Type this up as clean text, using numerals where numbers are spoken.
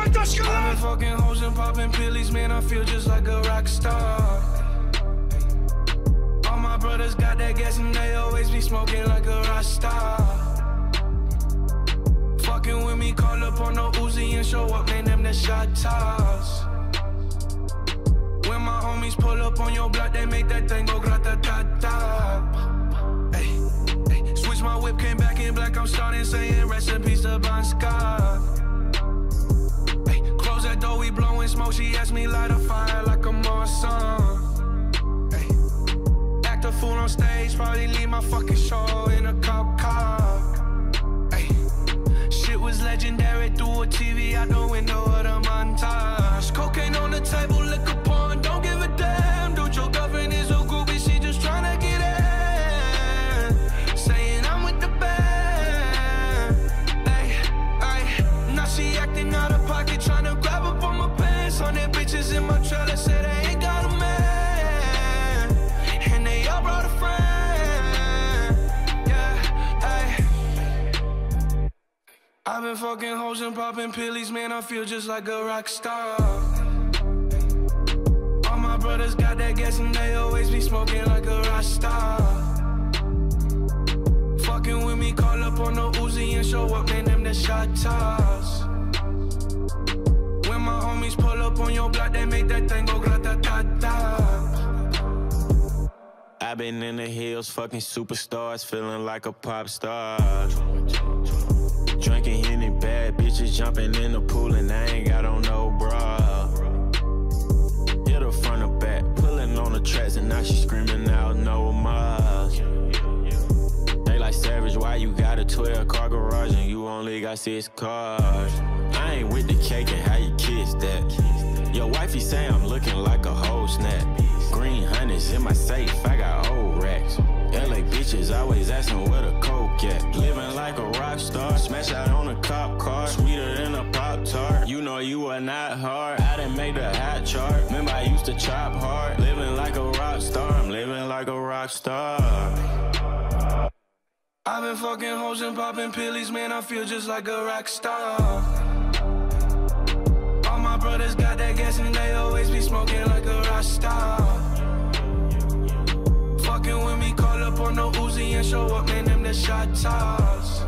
been fucking hoes and popping pillies, man, I feel just like a rock star. All my brothers got that gas and they always be smoking like a rock star. Fucking with me, call up on no Uzi and show up, man, them the shot toss. When my homies pull up on your block, they make that thing go grata-ta-ta. Ay, switch my whip, came back in black, I'm starting saying rest in peace to Bon Scott. Ay, close that door, we blowing smoke, she asked me light a fire like a Marsan. Ay, act a fool on stage, probably leave my fucking show in a cop car. Ay, shit was legendary, through a TV out the window of the montage. Cocaine on the table, liquor porn, don't give a damn. Dude, your girlfriend is a groupie, she just tryna get in. Saying I'm with the band. Ay, ay, now she acting out of pocket, tryna grab up on my pants. On that bitches in my trailer, say they ain't got a man. And they all brought a friend. Yeah, ay. I've been fucking hoes and popping pillies, man, I feel just like a rock star. All my brothers got that gas and they always be smoking like a rock star. Fucking with me, call up on no Uzi and show up, man, them the shot toss. When my homies pull up on your block, they make that thing go grata-ta-ta. I've been in the hills, fucking superstars, feeling like a pop star. Drinking Henny, bad bitches jumping in the pool and I ain't got on no bra. Hit her front or back, pulling on the tracks and now she screaming out no more. They like Savage, why you got a 12-car garage and you only got 6 cars? I ain't with the cake and how you kiss that. Your wifey say I'm looking like a whole snap. Green honey's in my safe, I got old racks. LA bitches always asking where the coke at. Living like a rock star, smash out on a cop car, sweeter than a Pop-Tart. You know you are not hard, I done made the hot chart. Remember I used to chop hard, living like a rock star, I'm living like a rock star. I've been fucking hoes and popping pillies, man, I feel just like a rock star. All my brothers got that gas and they always be smoking like a rock star. Fucking with me, call up on no Uzi and show up, man, them the shot toss.